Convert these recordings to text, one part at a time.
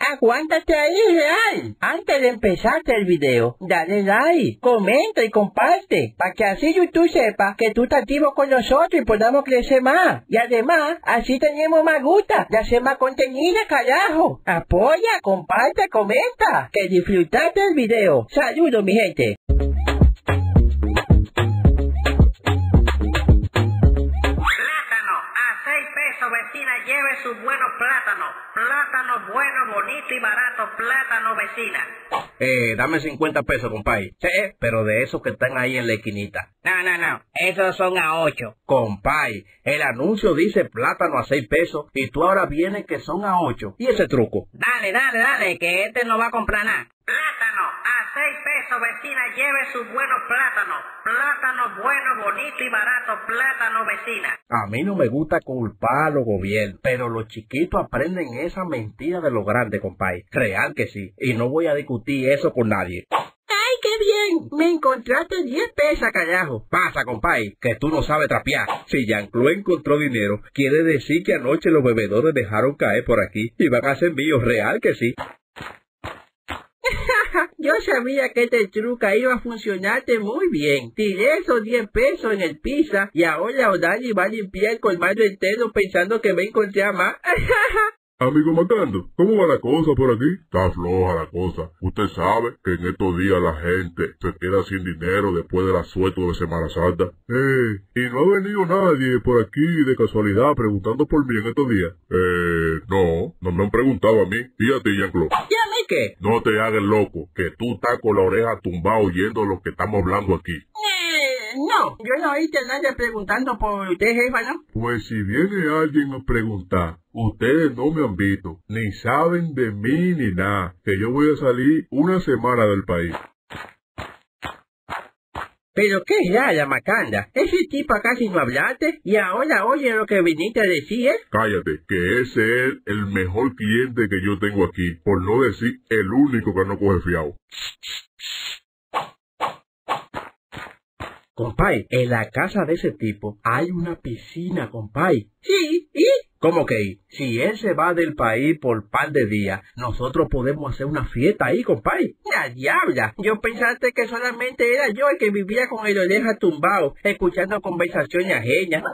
Aguántate ahí, Real. Antes de empezarte el video, dale like, comenta y comparte, para que así YouTube sepa que tú estás activo con nosotros y podamos crecer más. Y además, así tenemos más gusta de hacer más contenido, carajo. Apoya, comparte, comenta, que disfrutaste el video. Saludos, mi gente. Vecina, lleve sus buenos plátanos. Plátanos buenos, bonitos y baratos. Plátano, vecina. Dame 50 pesos, compadre. Sí, pero de esos que están ahí en la esquinita. No. Esos son a 8. Compadre, el anuncio dice plátano a 6 pesos y tú ahora vienes que son a 8. ¿Y ese truco? Dale, que este no va a comprar nada. Plátano, a 6 pesos, vecina, lleve sus buenos plátanos. Plátanos buenos, bonitos y baratos. Plátano, vecina. A mí no me gusta culpar a los gobiernos, pero los chiquitos aprenden esa mentira de los grandes, compadre. Real que sí, y no voy a discutir eso con nadie. ¡Ay, qué bien! Me encontraste 10 pesos, carajo. Pasa, compadre, que tú no sabes trapear. Si Jean-Claude encontró dinero, quiere decir que anoche los bebedores dejaron caer por aquí y van a ser míos. Real que sí. Yo sabía que este truco iba a funcionarte muy bien. Tiré esos 10 pesos en el pizza y ahora Odani va a limpiar el colmado entero pensando que me encontré más. Amigo Macando, ¿cómo va la cosa por aquí? Está floja la cosa. Usted sabe que en estos días la gente se queda sin dinero después del asueto de Semana Santa. Y no ha venido nadie por aquí de casualidad preguntando por mí en estos días. No me han preguntado a mí. Fíjate, Jean-Claude. ¿Y a mí qué? No te hagas loco, que tú estás con la oreja tumbada oyendo lo que estamos hablando aquí. No, yo no oíste a nadie preguntando por usted, jefa, ¿no? Pues si viene alguien a preguntar, ustedes no me han visto, ni saben de mí ni nada, que yo voy a salir una semana del país. ¿Pero qué es la Macanda? Ese tipo acá sin no hablaste y ahora oye lo que viniste a decir, ¿eh? Cállate, que ese es el mejor cliente que yo tengo aquí, por no decir el único que no coge fiado. Compay, en la casa de ese tipo hay una piscina, compay. Sí, ¿y? ¿Cómo que? Si él se va del país por par de días, nosotros podemos hacer una fiesta ahí, compay. ¡La diabla! Yo pensaste que solamente era yo el que vivía con el oreja tumbado, escuchando conversaciones ajenas.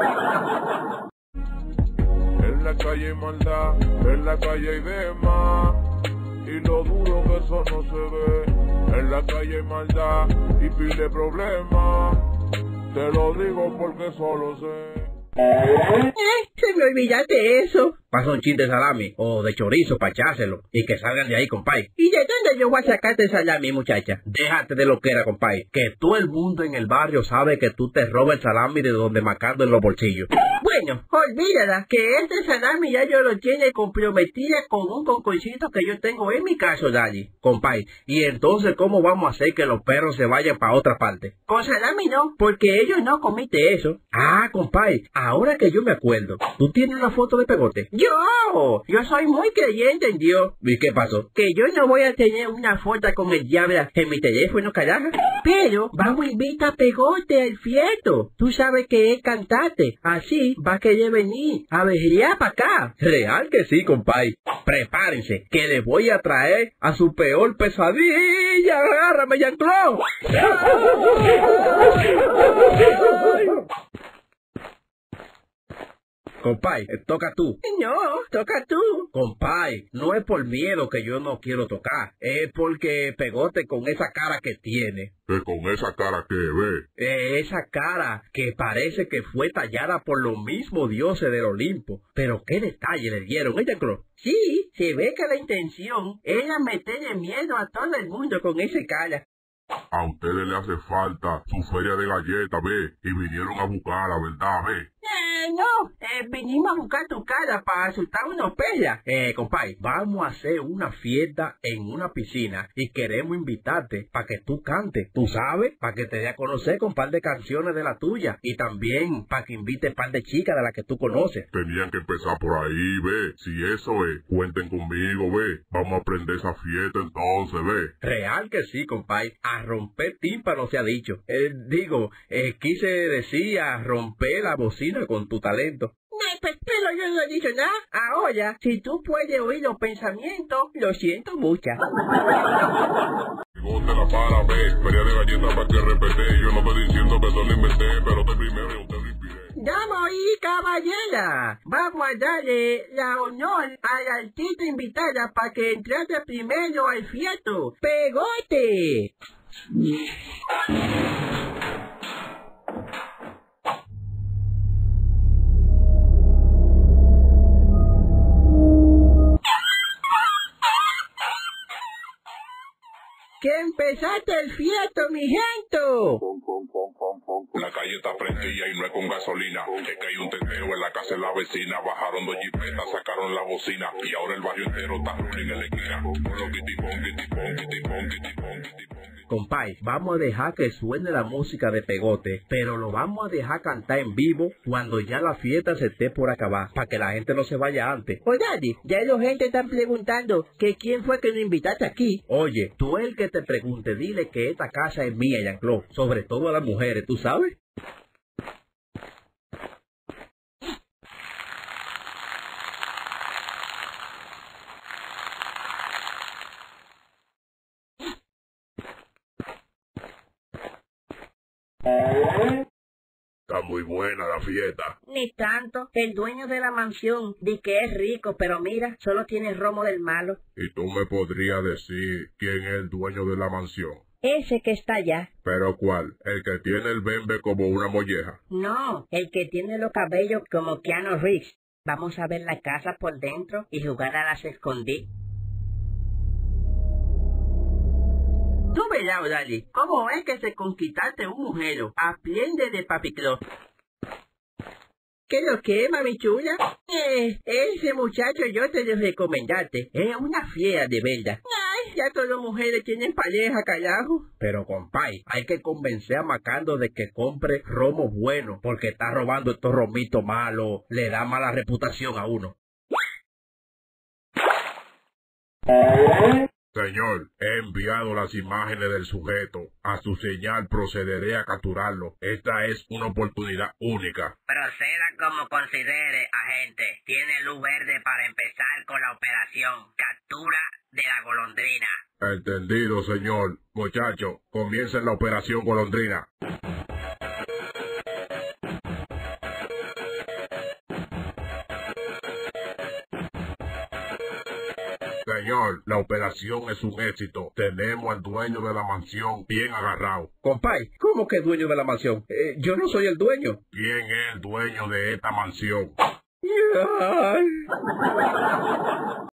En la calle hay maldad, en la calle hay demás, y lo duro que eso no se ve. En la calle hay maldad y pile problemas, te lo digo porque solo sé. Se me olvidaste eso. Pasa un chin de salami o de chorizo para echárselo y que salgan de ahí, compay. ¿Y de dónde yo voy a sacarte salami, muchacha? Déjate de lo que era, compay, que todo el mundo en el barrio sabe que tú te robas el salami de donde Macando en los bolsillos. Bueno, olvídala, que este salami ya yo lo tiene comprometida con un concursito que yo tengo en mi caso, Daddy. Compay, ¿y entonces cómo vamos a hacer que los perros se vayan para otra parte? Con salami no, porque ellos no comiten eso. Ah, compay, ahora que yo me acuerdo, ¿tú tienes una foto de Pegote? Yo soy muy creyente en Dios. ¿Y qué pasó? Que yo no voy a tener una foto con el diablo en mi teléfono, carajo. Pero vamos a invitar a Pegote al fiesto. Tú sabes que es cantante. Así va a querer venir a vigilar para acá. Real que sí, compay. Prepárense, que les voy a traer a su peor pesadilla. ¡Agárrame, Jean-Claude! Compay, toca tú. No, toca tú. Compay, no es por miedo que yo no quiero tocar, es porque Pegote con esa cara que tiene. Que con esa cara que ve. Esa cara que parece que fue tallada por los mismos dioses del Olimpo. Pero qué detalle le dieron, ¿eh, Jean-Claude? Sí, se ve que la intención era meterle miedo a todo el mundo con ese cara. A ustedes le hace falta su feria de galletas, ve, y vinieron a buscar la verdad, ve. No, vinimos a buscar tu cara para asustar unos pelas. Compay, vamos a hacer una fiesta en una piscina y queremos invitarte para que tú cantes, tú sabes, para que te dé a conocer con un par de canciones de la tuya y también para que invites un par de chicas de las que tú conoces. Tenían que empezar por ahí, ve, si eso es, cuenten conmigo, ve, vamos a aprender esa fiesta entonces, ve. Real que sí, compay, a romper tímpano se ha dicho. Quise decir a romper la bocina con tu talento. Pero yo no he dicho nada. Ahora, si tú puedes oír los pensamientos, lo siento mucho. Bigote la para, ve, feria de galletas para que repete. Yo no estoy diciendo que eso lo inventé, pero te primero y usted lo inspiré. Damos y caballera, vamos a darle la honor a la artista invitada para que entrase primero al fieto. ¡Pegote! ¡Que empezaste el fieto, mi gente! La calle está prendida y no es con gasolina. Es que hay un teteo en la casa de la vecina. Bajaron dos jipetas, sacaron la bocina. Y ahora el barrio entero está rolling en la esquina. Con los kitipón, kitipón, kitipón, kitipón, kitipón. Compay, vamos a dejar que suene la música de Pegote, pero lo vamos a dejar cantar en vivo cuando ya la fiesta se esté por acabar, para que la gente no se vaya antes. Oye, Daddy, ya la gente está preguntando que quién fue que nos invitaste aquí. Oye, tú el que te pregunte, dile que esta casa es mía, Jean-Claude, sobre todo a las mujeres, ¿tú sabes? Está muy buena la fiesta. Ni tanto. El dueño de la mansión dice que es rico, pero mira, solo tiene romo del malo. ¿Y tú me podrías decir quién es el dueño de la mansión? Ese que está allá. ¿Pero cuál? ¿El que tiene el bembe como una molleja? No, el que tiene los cabellos como Keanu Reeves. Vamos a ver la casa por dentro y jugar a las escondidas. Tú verás, Daddy, cómo es que se conquistaste un mujer. Aprende de Papi Claus. ¿Qué lo que, mami chula? Ese muchacho yo te lo recomendaste. Es una fiera de verdad. Ay, ya todas las mujeres tienen pareja, carajo. Pero, compay, hay que convencer a Macando de que compre romo bueno, porque está robando estos romitos malos, le da mala reputación a uno. Señor, he enviado las imágenes del sujeto. A su señal procederé a capturarlo. Esta es una oportunidad única. Proceda como considere, agente. Tiene luz verde para empezar con la operación captura de la golondrina. Entendido, señor. Muchacho, comiencen la operación golondrina. Señor, la operación es un éxito. Tenemos al dueño de la mansión bien agarrado. Compay, ¿cómo que dueño de la mansión? Yo no soy el dueño. ¿Quién es el dueño de esta mansión? Ay.